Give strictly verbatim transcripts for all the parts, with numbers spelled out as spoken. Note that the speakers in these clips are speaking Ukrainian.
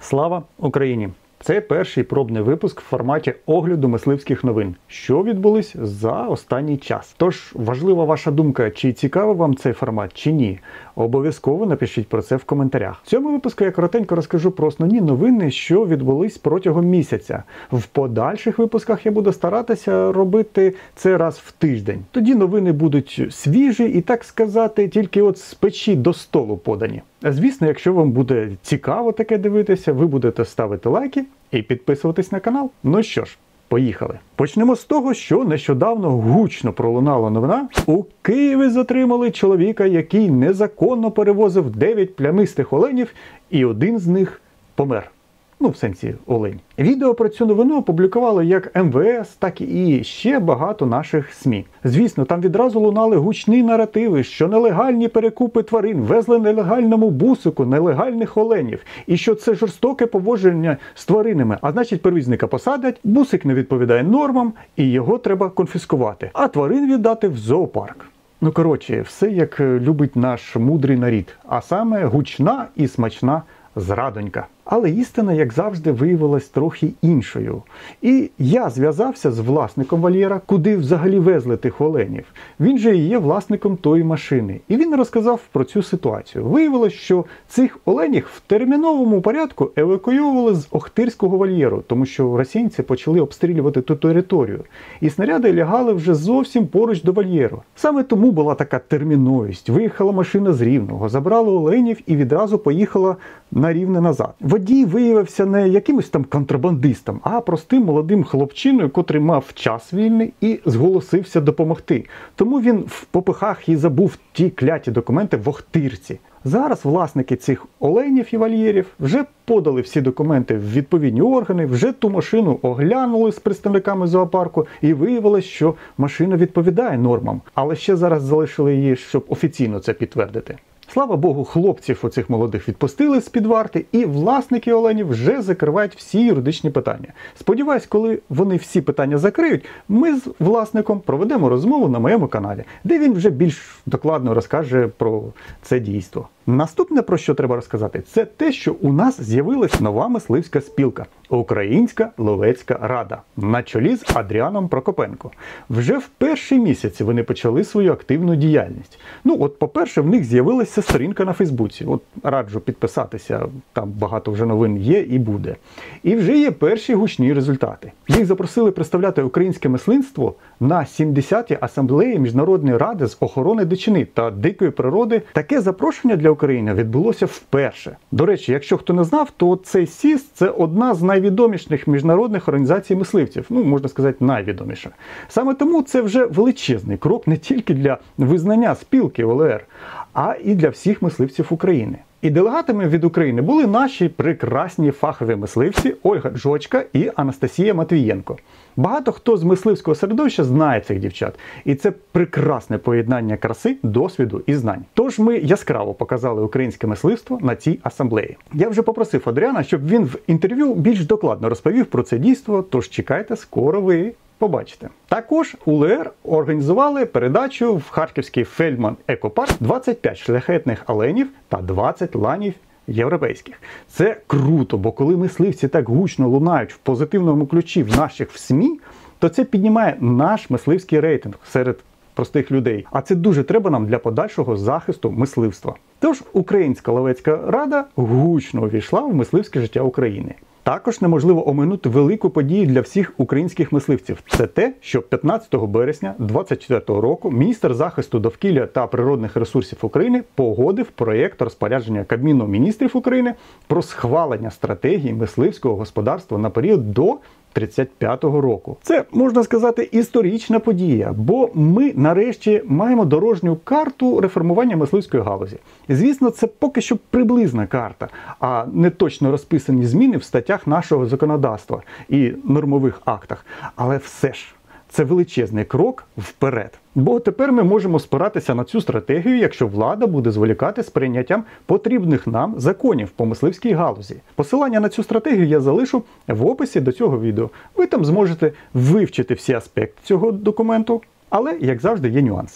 Слава Україні! Це перший пробний випуск в форматі огляду мисливських новин, що відбулись за останній час. Тож, важлива ваша думка, чи цікавий вам цей формат, чи ні. Обов'язково напишіть про це в коментарях. В цьому випуску я коротенько розкажу про основні новини, що відбулись протягом місяця. В подальших випусках я буду старатися робити це раз в тиждень. Тоді новини будуть свіжі і, так сказати, тільки от з печі до столу подані. Звісно, якщо вам буде цікаво таке дивитися, ви будете ставити лайки і підписуватись на канал. Ну що ж, поїхали. Почнемо з того, що нещодавно гучно пролунала новина. У Києві затримали чоловіка, який незаконно перевозив дев'ять плямистих оленів, і один з них помер. Ну, в сенсі олень. Відео про цю новину опублікували як ем ве ес, так і ще багато наших СМІ. Звісно, там відразу лунали гучні наративи, що нелегальні перекупи тварин везли нелегальному бусику нелегальних оленів, і що це жорстоке поводження з тваринами, а значить перевізника посадять, бусик не відповідає нормам, і його треба конфіскувати, а тварин віддати в зоопарк. Ну, коротше, все як любить наш мудрий нарід, а саме гучна і смачна зрадонька. Але істина, як завжди, виявилась трохи іншою. І я зв'язався з власником вольєра, куди взагалі везли тих оленів. Він же і є власником тої машини. І він розказав про цю ситуацію. Виявилось, що цих оленів в терміновому порядку евакуювали з Охтирського вольєру, тому що росіянці почали обстрілювати ту територію. І снаряди лягали вже зовсім поруч до вольєру. Саме тому була така терміновість. Виїхала машина з Рівного, забрала оленів і відразу поїхала на Рівне назад. Водій виявився не якимось там контрабандистом, а простим молодим хлопчиною, котрий мав час вільний і зголосився допомогти. Тому він в попихах і забув ті кляті документи в Охтирці. Зараз власники цих оленів і вольєрів вже подали всі документи в відповідні органи, вже ту машину оглянули з представниками зоопарку і виявилось, що машина відповідає нормам. Але ще зараз залишили її, щоб офіційно це підтвердити. Слава Богу, хлопців оцих молодих відпустили з-під варти, і власники оленів вже закривають всі юридичні питання. Сподіваюсь, коли вони всі питання закриють, ми з власником проведемо розмову на моєму каналі, де він вже більш докладно розкаже про це дійство. Наступне, про що треба розказати, це те, що у нас з'явилась нова мисливська спілка – Українська Ловецька Рада на чолі з Адріаном Прокопенко. Вже в перші місяці вони почали свою активну діяльність. Ну, от, по-перше, в них з'явилася сторінка на Фейсбуці. От, раджу підписатися, там багато вже новин є і буде. І вже є перші гучні результати. Їх запросили представляти українське мисливство на сімдесятій асамблеї Міжнародної ради з охорони дичини та дикої природи. Таке запрошення для України відбулося вперше. До речі, якщо хто не знав, то цей сіс – це одна з найвідоміших міжнародних організацій мисливців. Ну, можна сказати, найвідоміша. Саме тому це вже величезний крок не тільки для визнання спілки о ел ер, а і для всіх мисливців України. І делегатами від України були наші прекрасні фахові мисливці Ольга Джочка і Анастасія Матвієнко. Багато хто з мисливського середовища знає цих дівчат. І це прекрасне поєднання краси, досвіду і знань. Тож ми яскраво показали українське мисливство на цій асамблеї. Я вже попросив Адріана, щоб він в інтерв'ю більш докладно розповів про це дійство, тож чекайте, скоро ви побачите. Також у ел ер організували передачу в Харківський Фельдман екопарк двадцять п'ять шляхетних оленів та двадцять ланів європейських. Це круто, бо коли мисливці так гучно лунають в позитивному ключі в наших СМІ, то це піднімає наш мисливський рейтинг серед простих людей. А це дуже треба нам для подальшого захисту мисливства. Тож Українська Ловецька Рада гучно увійшла в мисливське життя України. Також неможливо оминути велику подію для всіх українських мисливців. Це те, що п'ятнадцятого березня дві тисячі двадцять четвертого року міністр захисту довкілля та природних ресурсів України погодив проєкт розпорядження Кабміну міністрів України про схвалення стратегії мисливського господарства на період до тридцять п'ятого року. Це, можна сказати, історична подія, бо ми нарешті маємо дорожню карту реформування мисливської галузі. Звісно, це поки що приблизна карта, а не точно розписані зміни в статтях нашого законодавства і нормових актах. Але все ж, це величезний крок вперед. Бо тепер ми можемо спиратися на цю стратегію, якщо влада буде зволікати з прийняттям потрібних нам законів по мисливській галузі. Посилання на цю стратегію я залишу в описі до цього відео. Ви там зможете вивчити всі аспекти цього документу, але, як завжди, є нюанси.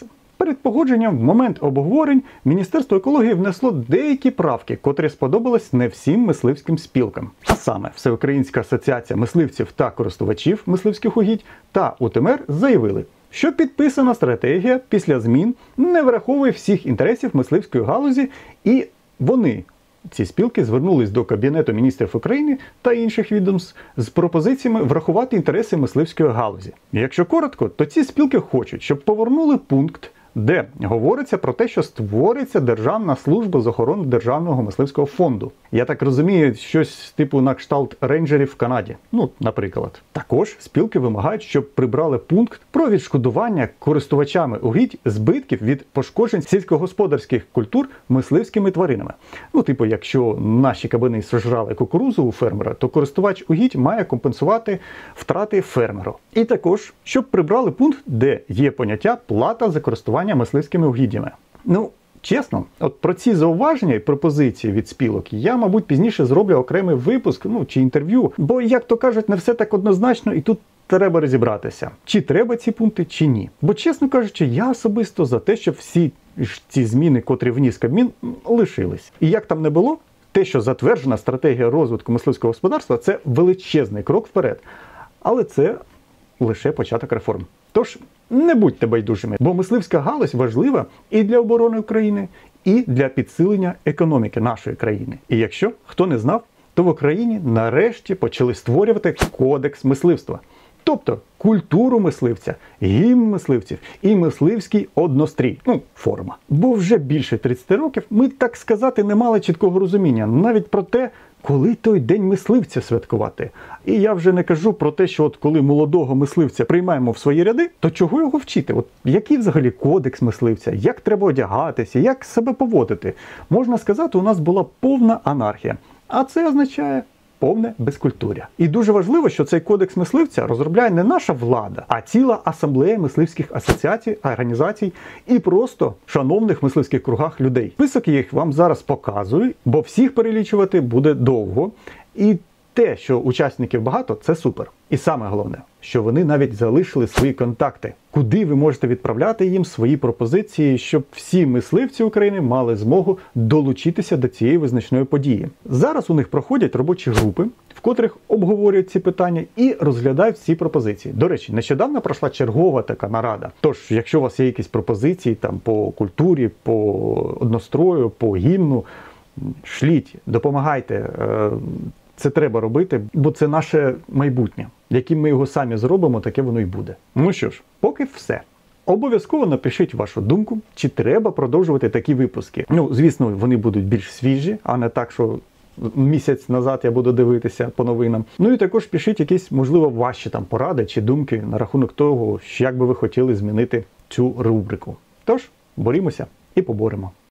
Перед погодженням в момент обговорень Міністерство екології внесло деякі правки, котрі сподобались не всім мисливським спілкам. А саме, Всеукраїнська асоціація мисливців та користувачів мисливських угідь та У Т М Р заявили, що підписана стратегія після змін не враховує всіх інтересів мисливської галузі, і вони, ці спілки, звернулись до Кабінету міністрів України та інших відомств з пропозиціями врахувати інтереси мисливської галузі. Якщо коротко, то ці спілки хочуть, щоб повернули пункт, де говориться про те, що створиться Державна служба з охорони Державного мисливського фонду. Я так розумію, щось типу на кшталт рейнджерів в Канаді. Ну, наприклад. Також спілки вимагають, щоб прибрали пункт про відшкодування користувачами угідь збитків від пошкоджень сільськогосподарських культур мисливськими тваринами. Ну, типу, якщо наші кабани сожрали кукурузу у фермера, то користувач угідь має компенсувати втрати фермеру. І також, щоб прибрали пункт, де є поняття плата за користування мисливськими угіддями. Ну, чесно, от про ці зауваження і пропозиції від спілок я, мабуть, пізніше зроблю окремий випуск, ну, чи інтерв'ю, бо, як то кажуть, не все так однозначно, і тут треба розібратися, чи треба ці пункти, чи ні. Бо, чесно кажучи, я особисто за те, щоб всі ці зміни, котрі вніс Кабмін, лишились. І як там не було, те, що затверджена стратегія розвитку мисливського господарства, це величезний крок вперед. Але це лише початок реформ. Тож, не будьте байдужими, бо мисливська галузь важлива і для оборони України, і для підсилення економіки нашої країни. І якщо хто не знав, то в Україні нарешті почали створювати кодекс мисливства. Тобто культуру мисливця, гімн мисливців і мисливський однострій. Ну, форма. Бо вже більше тридцяти років ми, так сказати, не мали чіткого розуміння навіть про те, коли той день мисливця святкувати. І я вже не кажу про те, що от коли молодого мисливця приймаємо в свої ряди, то чого його вчити? От який взагалі кодекс мисливця? Як треба одягатися? Як себе поводити? Можна сказати, у нас була повна анархія. А це означає повне безкультуря. І дуже важливо, що цей кодекс мисливця розробляє не наша влада, а ціла асамблея мисливських асоціацій, організацій і просто шановних мисливських кругах людей. Список їх вам зараз показую, бо всіх перелічувати буде довго. І те, що учасників багато, це супер. І саме головне, що вони навіть залишили свої контакти, куди ви можете відправляти їм свої пропозиції, щоб всі мисливці України мали змогу долучитися до цієї визначної події. Зараз у них проходять робочі групи, в котрих обговорюють ці питання і розглядають ці пропозиції. До речі, нещодавно пройшла чергова така нарада. Тож, якщо у вас є якісь пропозиції там по культурі, по однострою, по гімну, шліть, допомагайте. Це треба робити, бо це наше майбутнє. Яким ми його самі зробимо, таке воно й буде. Ну що ж, поки все. Обов'язково напишіть вашу думку, чи треба продовжувати такі випуски. Ну, звісно, вони будуть більш свіжі, а не так, що місяць назад я буду дивитися по новинам. Ну і також пишіть якісь, можливо, ваші там поради чи думки на рахунок того, як би ви хотіли змінити цю рубрику. Тож, борімося і поборемо.